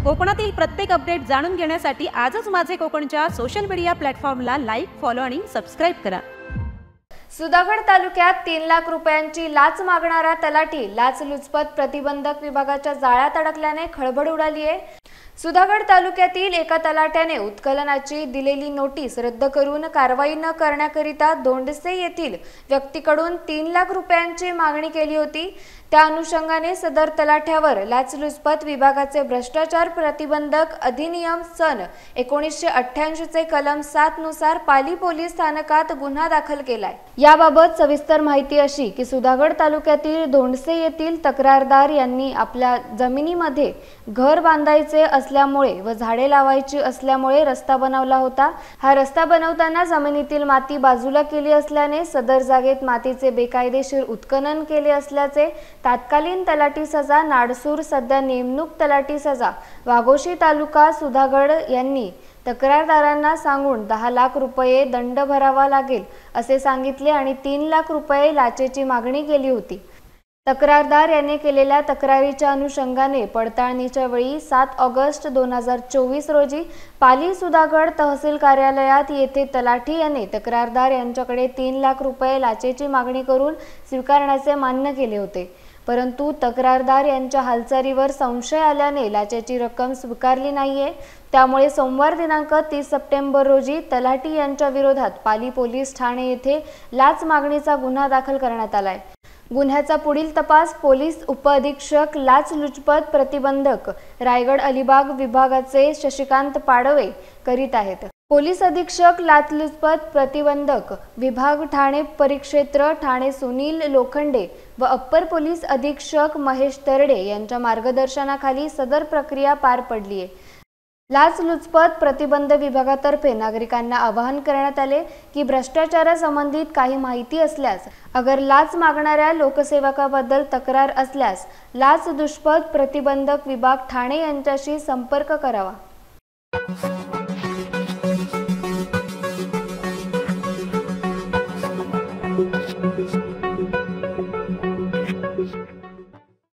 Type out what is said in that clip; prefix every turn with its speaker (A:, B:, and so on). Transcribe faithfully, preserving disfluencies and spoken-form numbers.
A: कोकणातील प्रत्येक अपडेट जाणून घेण्यासाठी आजच माझे कोकणच्या सोशल मीडिया प्लॅटफॉर्मला लाईक, फॉलो आणि सबस्क्राइब करा।
B: सुधागड तालुक्यात तीन लाख रुपयांची लाच मागणारा तलाठी लाचलुचपत प्रतिबंधक विभागाच्या जाळ्यात अडकल्याने खळबळ उडाली आहे। सुधागड तालुक्यातील एका तलाट्याने उत्खननाची दिलेली नोटीस रद्द करून कारवाई न करण्याकरिता दोंडसे येथील व्यक्तीकडून तीन लाख रुपयांची मागणी केली होती। त्या अनुषंगाने सदर तलाठ्यावर लाचलुचपत विभागाचे भ्रष्टाचार प्रतिबंधक अधिनियम सन एकोणीसशे अठ्ठ्याऐंशी चे कलम सात नुसार पाली पोलीस स्थानकात गुन्हा दाखल केलाय। याबाबत सविस्तर माहिती अशी की सुधागड तालुक्यातील दोंडसे येथील तक्रारदार यांनी आपल्या जमिनीमध्ये घर बांधायचे असल्यामुळे व झाडे लावायची असल्यामुळे रस्ता बनवला होता। हा रस्ता बनवताना जमिनीतील माती बाजूला केली असल्याने सदर जागेत मातीचे बेकायदेशीर उत्खनन केले असल्याचे तात्कालीन तलाठी सजा नाडसूर सध्या नेमणूक तलाठी सजा वाघोशी तालुका सुधागड यांनी तक्रारदारांना सांगून दहा लाख रुपये दंड भरावा लागेल असे सांगितले आणि तीन लाख रुपये लाचेची मागणी केली होती। तक्रारदार यांनी केलेल्या तक्रारीच्या अनुषंगाने पडताळणीच्या वेळी सात ऑगस्ट दोन हजार चोवीस रोजी पाली सुधागड तहसील कार्यालयात येथे तलाठी यांनी तक्रारदार यांच्याकडे तीन लाख रुपये लाचेची मागणी करून स्वीकारण्याचे मान्य केले होते, परंतु तक्रारदार यांच्या हालचालीवर संशय आल्याने लाचेची रक्कम स्वीकारली नाहीये। त्यामुळे सोमवार दिनांक तीस सप्टेंबर रोजी तलाठी यांच्या विरोधात पाली पोलीस ठाणे येथे लाच मागणीचा गुन्हा दाखल करण्यात आलाय। गुन्ह्याचा पुढील तपास पोलीस उपअधीक्षक लाचलुचपत प्रतिबंधक रायगड अलिबाग विभागाचे शशिकांत पाडवे करीत आहेत। पोलीस अधीक्षक लाचलुचपत प्रतिबंधक विभाग ठाणे परिक्षेत्र ठाणे सुनील लोखंडे व अप्पर पोलीस अधीक्षक महेश तरडे यांच्या मार्गदर्शनाखाली सदर प्रक्रिया पार पडली आहे। लाचलुचपत प्रतिबंध विभागातर्फे नागरिकांना आवाहन करण्यात आले की भ्रष्टाचारासंबंधित काही माहिती असल्यास अगर लाच मागणाऱ्या लोकसेवकाबद्दल तक्रार असल्यास लाचलुचपत प्रतिबंधक विभाग ठाणे यांच्याशी संपर्क करावा।